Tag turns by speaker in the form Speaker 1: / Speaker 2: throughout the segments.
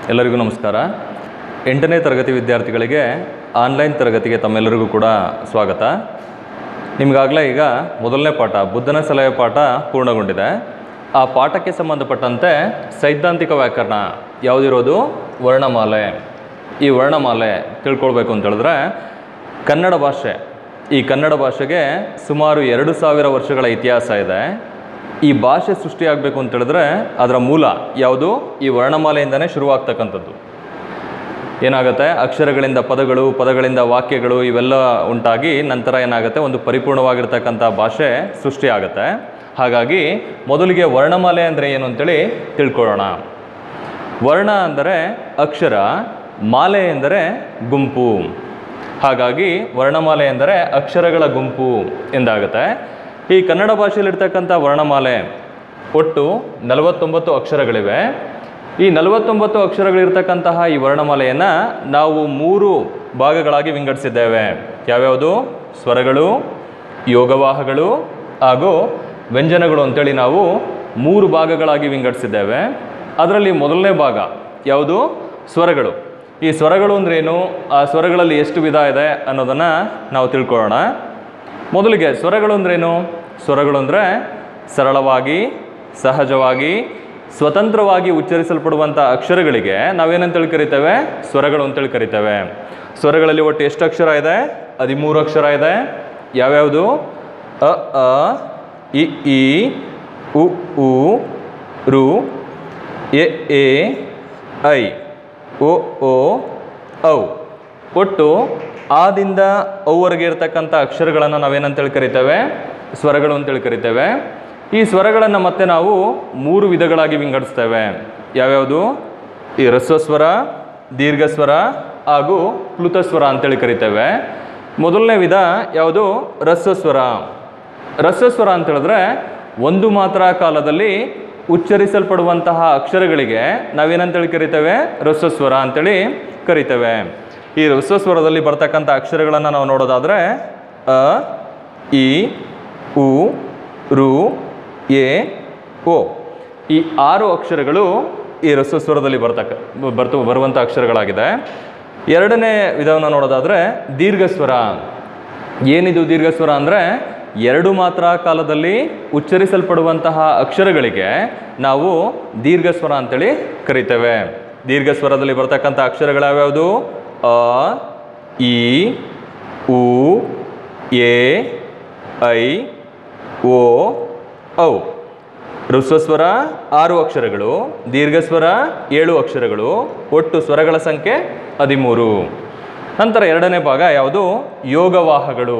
Speaker 1: ಎಲ್ಲರಿಗೂ ನಮಸ್ಕಾರ. 8ನೇ ತರಗತಿ ವಿದ್ಯಾರ್ಥಿಗಳಿಗೆ ಆನ್ಲೈನ್ ತರಗತಿಗೆ ತಮ್ಮೆಲ್ಲರಿಗೂ ಕೂಡ ಸ್ವಾಗತ. ನಿಮಗಾಗಲೇ ಈಗ ಮೊದಲನೇ ಪಾಠ ಬುದ್ಧನ ಸಲಹೆ ಪಾಠ ಪೂರ್ಣಗೊಂಡಿದೆ. ಆ ಪಾಠಕ್ಕೆ ಸಂಬಂಧಪಟ್ಟಂತೆ ಸೈದ್ಧಾಂತಿಕ ವ್ಯಾಕರಣ ಯಾವುದಿರೋದು? ವರ್ಣಮಾಲೆ. ಈ ವರ್ಣಮಾಲೆ ತಿಳ್ಕೊಳ್ಬೇಕು ಅಂತ ಹೇಳಿದ್ರೆ ಕನ್ನಡ ಭಾಷೆ, ಈ ಕನ್ನಡ ಭಾಷೆಗೆ ಸುಮಾರು 2000 ವರ್ಷಗಳ ಇತಿಹಾಸ ಇದೆ. ಈ ಭಾಷೆ ಸೃಷ್ಟಿಯಾಗಬೇಕು ಅಂತ ಹೇಳಿದ್ರೆ ಅದರ ಮೂಲ ಯಾವುದು? ಈ ವರ್ಣಮಾಲೆಯಿಂದನೇ ಶುರುವಾಗ್ತಕ್ಕಂಥದ್ದು. ಏನಾಗುತ್ತೆ, ಅಕ್ಷರಗಳಿಂದ ಪದಗಳು, ಪದಗಳಿಂದ ವಾಕ್ಯಗಳು ಇವೆಲ್ಲ ಉಂಟಾಗಿ ನಂತರ ಏನಾಗುತ್ತೆ, ಒಂದು ಪರಿಪೂರ್ಣವಾಗಿರ್ತಕ್ಕಂಥ ಭಾಷೆ ಸೃಷ್ಟಿಯಾಗುತ್ತೆ. ಹಾಗಾಗಿ ಮೊದಲಿಗೆ ವರ್ಣಮಾಲೆ ಅಂದರೆ ಏನು ಅಂತೇಳಿ ತಿಳ್ಕೊಳ್ಳೋಣ. ವರ್ಣ ಅಂದರೆ ಅಕ್ಷರ, ಮಾಲೆ ಎಂದರೆ ಗುಂಪು. ಹಾಗಾಗಿ ವರ್ಣಮಾಲೆ ಎಂದರೆ ಅಕ್ಷರಗಳ ಗುಂಪು ಎಂದಾಗುತ್ತೆ. ಈ ಕನ್ನಡ ಭಾಷೆಯಲ್ಲಿರ್ತಕ್ಕಂಥ ವರ್ಣಮಾಲೆ ಒಟ್ಟು 49 ಅಕ್ಷರಗಳಿವೆ. ಈ 49 ಅಕ್ಷರಗಳಿರ್ತಕ್ಕಂತಹ ಈ ವರ್ಣಮಾಲೆಯನ್ನು ನಾವು 3 ಭಾಗಗಳಾಗಿ ವಿಂಗಡಿಸಿದ್ದೇವೆ. ಯಾವ್ಯಾವುದು? ಸ್ವರಗಳು, ಯೋಗವಾಹಗಳು ಹಾಗೂ ವ್ಯಂಜನಗಳು ಅಂತೇಳಿ ನಾವು 3 ಭಾಗಗಳಾಗಿ ವಿಂಗಡಿಸಿದ್ದೇವೆ. ಅದರಲ್ಲಿ ಮೊದಲನೇ ಭಾಗ ಯಾವುದು? ಸ್ವರಗಳು. ಈ ಸ್ವರಗಳು ಅಂದ್ರೇನು, ಆ ಸ್ವರಗಳಲ್ಲಿ ಎಷ್ಟು ವಿಧ ಇದೆ ಅನ್ನೋದನ್ನು ನಾವು ತಿಳ್ಕೊಳ್ಳೋಣ. ಮೊದಲಿಗೆ ಸ್ವರಗಳು ಅಂದ್ರೇನು? ಸ್ವರಗಳು ಅಂದರೆ ಸರಳವಾಗಿ, ಸಹಜವಾಗಿ, ಸ್ವತಂತ್ರವಾಗಿ ಉಚ್ಚರಿಸಲ್ಪಡುವಂಥ ಅಕ್ಷರಗಳಿಗೆ ನಾವೇನಂತೇಳಿ ಕರಿತೇವೆ? ಸ್ವರಗಳು ಅಂತೇಳಿ ಕರಿತೇವೆ. ಸ್ವರಗಳಲ್ಲಿ ಒಟ್ಟು ಎಷ್ಟು ಅಕ್ಷರ ಇದೆ? 13 ಅಕ್ಷರ ಇದೆ. ಯಾವ್ಯಾವುದು? ಅ ಅ, ಇ ಈ, ಉ ಊ, ರು, ಎ ಎ, ಐ, ಓ ಓ, ಔ. ಒಟ್ಟು ಆದಿಂದ ಔವರೆಗೆ ಇರತಕ್ಕಂಥ ಅಕ್ಷರಗಳನ್ನು ನಾವೇನಂತೇಳಿ ಕರಿತೇವೆ? ಸ್ವರಗಳು ಅಂತೇಳಿ ಕರಿತೇವೆ. ಈ ಸ್ವರಗಳನ್ನು ಮತ್ತೆ ನಾವು 3 ವಿಧಗಳಾಗಿ ವಿಂಗಡಿಸ್ತೇವೆ. ಯಾವ್ಯಾವುದು? ಈ ಹ್ರಸ್ವಸ್ವರ, ದೀರ್ಘಸ್ವರ ಹಾಗೂ ಪ್ಲುತಸ್ವರ ಅಂತೇಳಿ ಕರಿತೇವೆ. ಮೊದಲನೇ ವಿಧ ಯಾವುದು? ಹ್ರಸ್ವಸ್ವರ. ಹ್ರಸ್ವಸ್ವರ ಅಂತ ಹೇಳಿದ್ರೆ ಒಂದು ಮಾತ್ರ ಕಾಲದಲ್ಲಿ ಉಚ್ಚರಿಸಲ್ಪಡುವಂತಹ ಅಕ್ಷರಗಳಿಗೆ ನಾವೇನಂತೇಳಿ ಕರಿತೇವೆ? ಹ್ರಸ್ವಸ್ವರ ಅಂತೇಳಿ ಕರಿತೇವೆ. ಈ ಹ್ರಸ್ವಸ್ವರದಲ್ಲಿ ಬರ್ತಕ್ಕಂಥ ಅಕ್ಷರಗಳನ್ನು ನಾವು ನೋಡೋದಾದರೆ ಅ, ಇ, ಉ, ರು, ಎ, ಓ. ಈ 6 ಅಕ್ಷರಗಳು ಈ ಹ್ರಸ್ವಸ್ವರದಲ್ಲಿ ಬರುವಂಥ ಅಕ್ಷರಗಳಾಗಿದೆ. ಎರಡನೇ ವಿಧವನ್ನು ನೋಡೋದಾದರೆ ದೀರ್ಘಸ್ವರ. ಏನಿದು ದೀರ್ಘಸ್ವರ ಅಂದರೆ 2 ಮಾತ್ರ ಕಾಲದಲ್ಲಿ ಉಚ್ಚರಿಸಲ್ಪಡುವಂತಹ ಅಕ್ಷರಗಳಿಗೆ ನಾವು ದೀರ್ಘಸ್ವರ ಅಂತೇಳಿ ಕರಿತೇವೆ. ದೀರ್ಘಸ್ವರದಲ್ಲಿ ಬರ್ತಕ್ಕಂಥ ಅಕ್ಷರಗಳ್ಯಾವ್ಯಾವುದು? ಅ, ಇ, ಉ, ಎ, ಐ, ಓ, ಔ. ಹ್ರಸ್ವಸ್ವರ 6 ಅಕ್ಷರಗಳು, ದೀರ್ಘಸ್ವರ 7 ಅಕ್ಷರಗಳು, ಒಟ್ಟು ಸ್ವರಗಳ ಸಂಖ್ಯೆ 13. ನಂತರ ಎರಡನೇ ಭಾಗ ಯಾವುದು? ಯೋಗವಾಹಗಳು.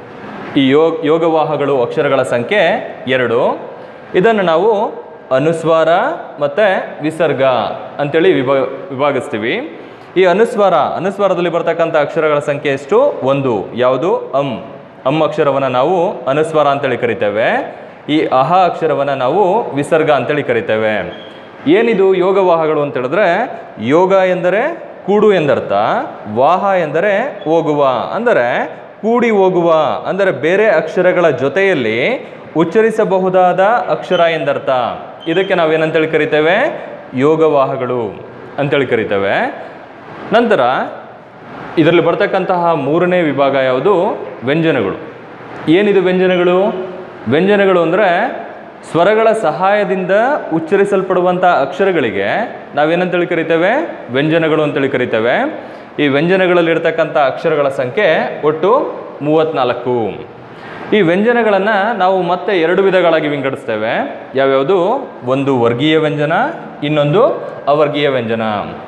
Speaker 1: ಈ ಯೋಗವಾಹಗಳು ಅಕ್ಷರಗಳ ಸಂಖ್ಯೆ 2. ಇದನ್ನು ನಾವು ಅನುಸ್ವಾರ ಮತ್ತು ವಿಸರ್ಗ ಅಂತೇಳಿ ವಿಭಾಗಿಸ್ತೀವಿ. ಈ ಅನುಸ್ವಾರದಲ್ಲಿ ಬರ್ತಕ್ಕಂಥ ಅಕ್ಷರಗಳ ಸಂಖ್ಯೆ ಎಷ್ಟು? 1. ಯಾವುದು? ಅಂ ಅಕ್ಷರವನ್ನು ನಾವು ಅನುಸ್ವಾರ ಅಂತೇಳಿ ಕರಿತೇವೆ. ಈ ಅಹ ಅಕ್ಷರವನ್ನು ನಾವು ವಿಸರ್ಗ ಅಂತೇಳಿ ಕರಿತೇವೆ. ಏನಿದು ಯೋಗವಾಹಗಳು ಅಂತ ಹೇಳಿದ್ರೆ, ಯೋಗ ಎಂದರೆ ಕೂಡು ಎಂದರ್ಥ, ವಾಹ ಎಂದರೆ ಹೋಗುವ, ಅಂದರೆ ಕೂಡಿ ಹೋಗುವ, ಅಂದರೆ ಬೇರೆ ಅಕ್ಷರಗಳ ಜೊತೆಯಲ್ಲಿ ಉಚ್ಚರಿಸಬಹುದಾದ ಅಕ್ಷರ ಎಂದರ್ಥ. ಇದಕ್ಕೆ ನಾವೇನಂತೇಳಿ ಕರಿತೇವೆ? ಯೋಗವಾಹಗಳು ಅಂತೇಳಿ ಕರಿತೇವೆ. ನಂತರ ಇದರಲ್ಲಿ ಬರ್ತಕ್ಕಂತಹ 3ನೇ ವಿಭಾಗ ಯಾವುದು? ವ್ಯಂಜನಗಳು. ಏನಿದು ವ್ಯಂಜನಗಳು? ವ್ಯಂಜನಗಳು ಅಂದರೆ ಸ್ವರಗಳ ಸಹಾಯದಿಂದ ಉಚ್ಚರಿಸಲ್ಪಡುವಂಥ ಅಕ್ಷರಗಳಿಗೆ ನಾವೇನಂತೇಳಿ ಕರಿತೇವೆ? ವ್ಯಂಜನಗಳು ಅಂತೇಳಿ ಕರಿತೇವೆ. ಈ ವ್ಯಂಜನಗಳಲ್ಲಿರ್ತಕ್ಕಂಥ ಅಕ್ಷರಗಳ ಸಂಖ್ಯೆ ಒಟ್ಟು 34. ಈ ವ್ಯಂಜನಗಳನ್ನು ನಾವು ಮತ್ತೆ 2 ವಿಧಗಳಾಗಿ ವಿಂಗಡಿಸ್ತೇವೆ. ಯಾವ್ಯಾವುದು? ಒಂದು ವರ್ಗೀಯ ವ್ಯಂಜನ, ಇನ್ನೊಂದು ಅವರ್ಗೀಯ ವ್ಯಂಜನ.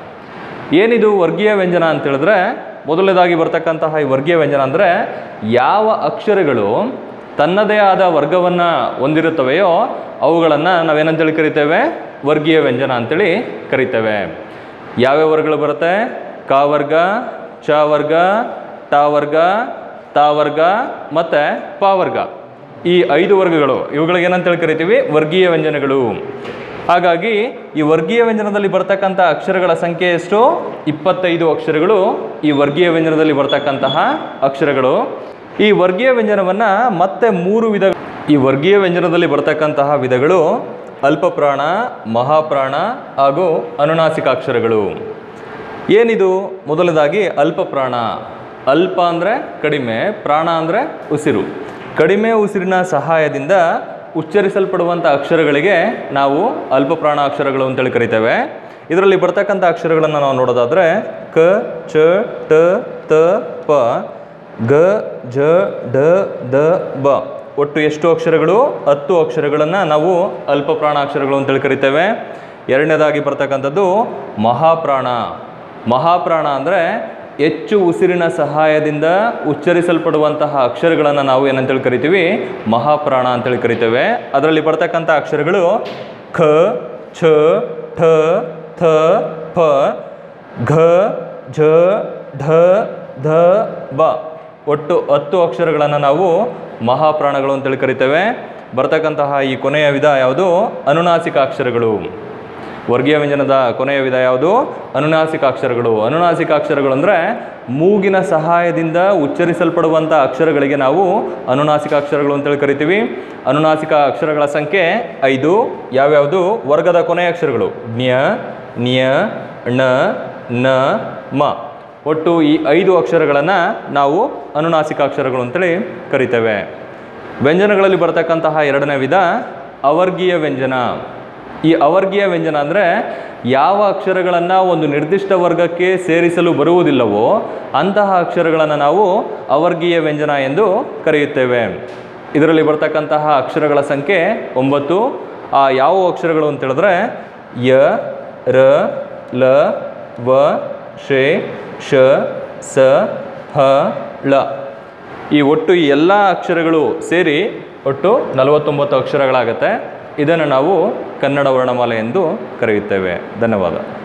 Speaker 1: ಏನಿದು ವರ್ಗೀಯ ವ್ಯಂಜನ ಅಂತ ಹೇಳಿದ್ರೆ, ಮೊದಲನೇದಾಗಿ ಬರ್ತಕ್ಕಂತಹ ಈ ವರ್ಗೀಯ ವ್ಯಂಜನ ಅಂದರೆ ಯಾವ ಅಕ್ಷರಗಳು ತನ್ನದೇ ಆದ ವರ್ಗವನ್ನು ಹೊಂದಿರುತ್ತವೆಯೋ ಅವುಗಳನ್ನು ನಾವೇನಂತೇಳಿ ಕರಿತೇವೆ? ವರ್ಗೀಯ ವ್ಯಂಜನ ಅಂತೇಳಿ ಕರಿತೇವೆ. ಯಾವ್ಯಾವ ವರ್ಗಗಳು ಬರುತ್ತೆ? ಕ ವರ್ಗ, ಚ ವರ್ಗ, ಟ ವರ್ಗ, ತ ವರ್ಗ ಮತ್ತು ಪ ವರ್ಗ. ಈ 5 ವರ್ಗಗಳು, ಇವುಗಳಿಗೆ ಏನಂತೇಳಿ ಕರಿತೀವಿ? ವರ್ಗೀಯ ವ್ಯಂಜನಗಳು. ಹಾಗಾಗಿ ಈ ವರ್ಗೀಯ ವ್ಯಂಜನದಲ್ಲಿ ಬರ್ತಕ್ಕಂಥ ಅಕ್ಷರಗಳ ಸಂಖ್ಯೆ ಎಷ್ಟು? 25 ಅಕ್ಷರಗಳು ಈ ವರ್ಗೀಯ ವ್ಯಂಜನದಲ್ಲಿ ಬರ್ತಕ್ಕಂತಹ ಅಕ್ಷರಗಳು. ಈ ವರ್ಗೀಯ ವ್ಯಂಜನವನ್ನು ಮತ್ತೆ 3 ವಿಧ. ಈ ವರ್ಗೀಯ ವ್ಯಂಜನದಲ್ಲಿ ಬರ್ತಕ್ಕಂತಹ ವಿಧಗಳು ಅಲ್ಪಪ್ರಾಣ, ಮಹಾಪ್ರಾಣ ಹಾಗೂ ಅನುನಾಸಿಕಾಕ್ಷರಗಳು. ಏನಿದು? ಮೊದಲದಾಗಿ ಅಲ್ಪಪ್ರಾಣ. ಅಲ್ಪ ಅಂದರೆ ಕಡಿಮೆ, ಪ್ರಾಣ ಅಂದರೆ ಉಸಿರು. ಕಡಿಮೆ ಉಸಿರಿನ ಸಹಾಯದಿಂದ ಉಚ್ಚರಿಸಲ್ಪಡುವಂಥ ಅಕ್ಷರಗಳಿಗೆ ನಾವು ಅಲ್ಪಪ್ರಾಣ ಅಕ್ಷರಗಳು ಅಂತೇಳಿ ಕರಿತೇವೆ. ಇದರಲ್ಲಿ ಬರ್ತಕ್ಕಂಥ ಅಕ್ಷರಗಳನ್ನು ನಾವು ನೋಡೋದಾದರೆ ಕ, ಚ, ಟ, ತ, ಪ, ಗ, ಜ, ಢ, ದ, ಬ. ಒಟ್ಟು ಎಷ್ಟು ಅಕ್ಷರಗಳು? 10 ಅಕ್ಷರಗಳನ್ನು ನಾವು ಅಲ್ಪಪ್ರಾಣ ಅಕ್ಷರಗಳು ಅಂತೇಳಿ ಕರಿತೇವೆ. ಎರಡನೇದಾಗಿ ಬರ್ತಕ್ಕಂಥದ್ದು ಮಹಾಪ್ರಾಣ. ಮಹಾಪ್ರಾಣ ಅಂದರೆ ಹೆಚ್ಚು ಉಸಿರಿನ ಸಹಾಯದಿಂದ ಉಚ್ಚರಿಸಲ್ಪಡುವಂತಹ ಅಕ್ಷರಗಳನ್ನು ನಾವು ಏನಂತೇಳಿ ಕರಿತೀವಿ? ಮಹಾಪ್ರಾಣ ಅಂತೇಳಿ ಕರಿತೇವೆ. ಅದರಲ್ಲಿ ಬರ್ತಕ್ಕಂಥ ಅಕ್ಷರಗಳು ಖ, ಛ, ಠ, ಥ, ಪ, ಘ, ಝ, ಢ, ಧ, ಬ. ಒಟ್ಟು 10 ಅಕ್ಷರಗಳನ್ನು ನಾವು ಮಹಾಪ್ರಾಣಗಳು ಅಂತೇಳಿ ಕರಿತೇವೆ. ಬರ್ತಕ್ಕಂತಹ ಈ ಕೊನೆಯ ವಿಧ ಯಾವುದು? ಅನುನಾಸಿಕಾಕ್ಷರಗಳು. ವರ್ಗೀಯ ವ್ಯಂಜನದ ಕೊನೆಯ ವಿಧ ಯಾವುದು? ಅನುನಾಸಿಕಾಕ್ಷರಗಳು. ಅನುನಾಸಿಕಾಕ್ಷರಗಳು ಅಂದರೆ ಮೂಗಿನ ಸಹಾಯದಿಂದ ಉಚ್ಚರಿಸಲ್ಪಡುವಂಥ ಅಕ್ಷರಗಳಿಗೆ ನಾವು ಅನುನಾಸಿಕಾಕ್ಷರಗಳು ಅಂತೇಳಿ ಕರಿತೀವಿ. ಅನುನಾಸಿಕ ಅಕ್ಷರಗಳ ಸಂಖ್ಯೆ 5. ಯಾವ್ಯಾವುದು? ವರ್ಗದ ಕೊನೆಯ ಅಕ್ಷರಗಳು ಜ್ಞ, ನ್ಯ, ಣ, ನ, ಮ. ಒಟ್ಟು ಈ 5 ಅಕ್ಷರಗಳನ್ನು ನಾವು ಅನುನಾಸಿಕಾಕ್ಷರಗಳು ಅಂತೇಳಿ ಕರಿತೇವೆ. ವ್ಯಂಜನಗಳಲ್ಲಿ ಬರ್ತಕ್ಕಂತಹ ಎರಡನೇ ವಿಧ ಅವರ್ಗೀಯ ವ್ಯಂಜನ. ಈ ಅವರ್ಗೀಯ ವ್ಯಂಜನ ಅಂದರೆ ಯಾವ ಅಕ್ಷರಗಳನ್ನು ಒಂದು ನಿರ್ದಿಷ್ಟ ವರ್ಗಕ್ಕೆ ಸೇರಿಸಲು ಬರುವುದಿಲ್ಲವೋ ಅಂತಹ ಅಕ್ಷರಗಳನ್ನು ನಾವು ಅವರ್ಗೀಯ ವ್ಯಂಜನ ಎಂದು ಕರೆಯುತ್ತೇವೆ. ಇದರಲ್ಲಿ ಬರ್ತಕ್ಕಂತಹ ಅಕ್ಷರಗಳ ಸಂಖ್ಯೆ 9. ಆ ಯಾವ ಅಕ್ಷರಗಳು ಅಂತ ಹೇಳಿದ್ರೆ ಯ, ರ, ಲ, ವ, ಶೇ, ಶ, ಸ, ಹ, ಳ. ಈ ಒಟ್ಟು ಈ ಎಲ್ಲ ಅಕ್ಷರಗಳು ಸೇರಿ ಒಟ್ಟು 49 ಅಕ್ಷರಗಳಾಗುತ್ತೆ. ಇದನ್ನು ನಾವು ಕನ್ನಡ ವರ್ಣಮಾಲೆ ಎಂದು ಕರೆಯುತ್ತೇವೆ. ಧನ್ಯವಾದ.